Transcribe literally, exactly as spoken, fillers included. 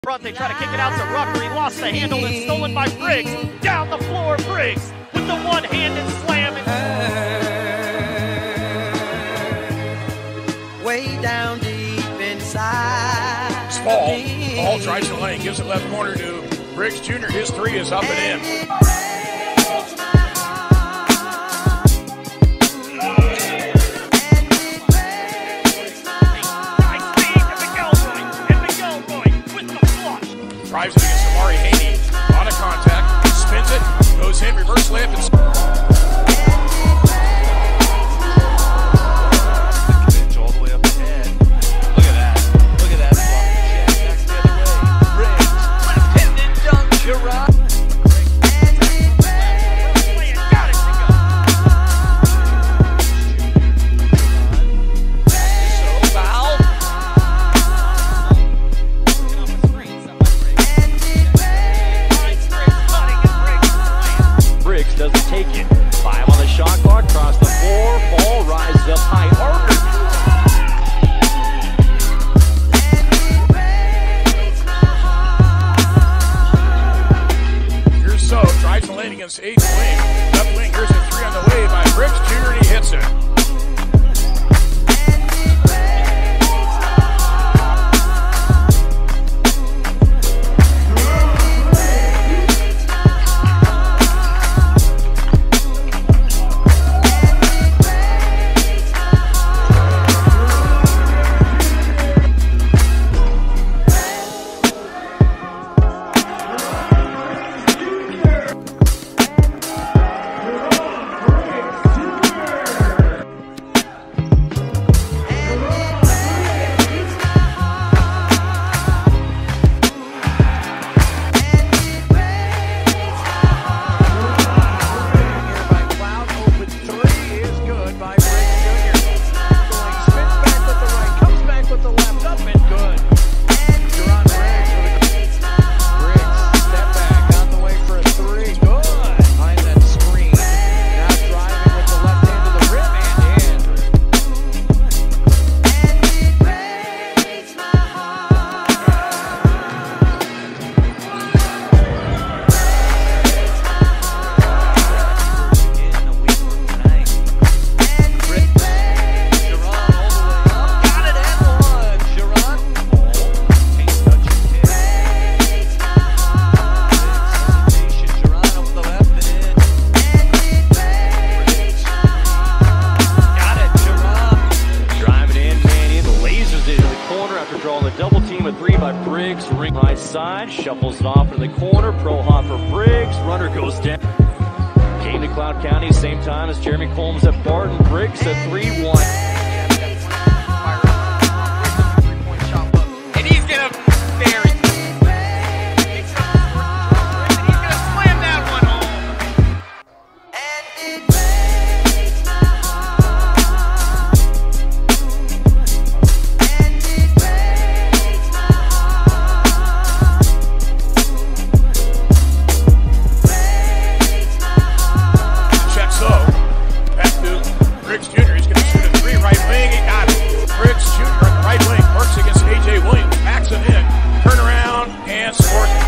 Front, they try to kick it out to Rucker. He lost the handle and stolen by Briggs. Down the floor, Briggs with the one-handed slam. Way down deep inside. Small. Ball drives the lane, gives it left corner to Briggs Junior His three is up and in. Drives it against Amari Haney. A lot of contact. Spins it. Goes in. Reverse layup. And all the way up ahead. Look at that. Look at that. Check back the other way. Briggs. Left-handed dunk. Gerard. Doesn't take it. Five on the shot clock, across the floor, ball rises up high. Harper. Here's So, drives the lane against eighth wing. Left wing, here's a three on the way by Briggs Junior and he hits it. Drawing the double team, a three by Briggs, ring right side, shuffles it off in the corner, pro hop for Briggs, runner goes down. Came to Cloud County, same time as Jeremy Combs at Barton. Briggs a three one. And he's gonna bury it. He's gonna slam that one home. Briggs Junior He's going to shoot a three right wing. He got it. Briggs Junior on the right wing works against A J Williams. Backs him in. Turn around and scores.